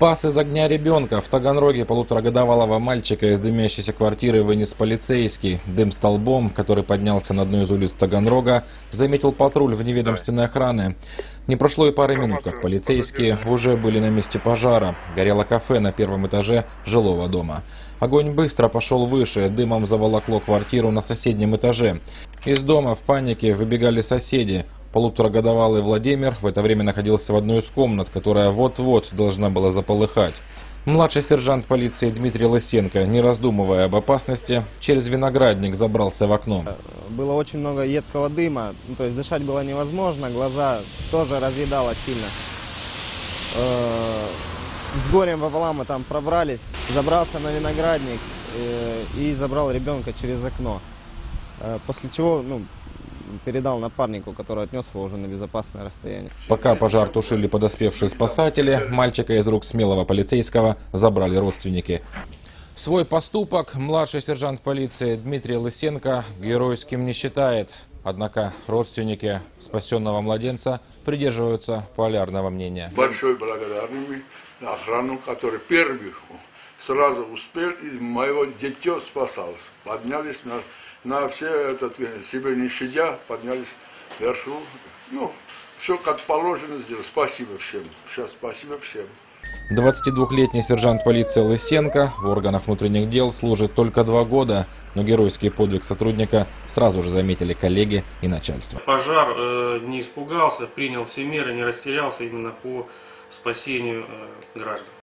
Спас из огня ребенка. В Таганроге полуторагодовалого мальчика из дымящейся квартиры вынес полицейский. Дым столбом, который поднялся на одну из улиц Таганрога, заметил патруль вневедомственной охраны. Не прошло и пары минут, как полицейские уже были на месте пожара. Горело кафе на первом этаже жилого дома. Огонь быстро пошел выше, дымом заволокло квартиру на соседнем этаже. Из дома в панике выбегали соседи. Полуторагодовалый Владимир в это время находился в одной из комнат, которая вот-вот должна была заполыхать. Младший сержант полиции Дмитрий Лысенко, не раздумывая об опасности, через виноградник забрался в окно. Было очень много едкого дыма, то есть дышать было невозможно, глаза тоже разъедало сильно. С горем пополам мы там пробрались, забрался на виноградник и забрал ребенка через окно. После чего передал напарнику, который отнес его уже на безопасное расстояние. Пока пожар тушили подоспевшие спасатели, мальчика из рук смелого полицейского забрали родственники. Свой поступок младший сержант полиции Дмитрий Лысенко геройским не считает. Однако родственники спасенного младенца придерживаются полярного мнения. Большой благодарность охрану, который первый сразу успел и моего дитё спасал. Поднялись на все себя не щадя, поднялись вверху. Все как положено сделать. Спасибо всем. Сейчас спасибо всем. 22-летний сержант полиции Лысенко в органах внутренних дел служит только 2 года, но геройский подвиг сотрудника сразу же заметили коллеги и начальство. Пожар не испугался, принял все меры, не растерялся именно по спасению граждан.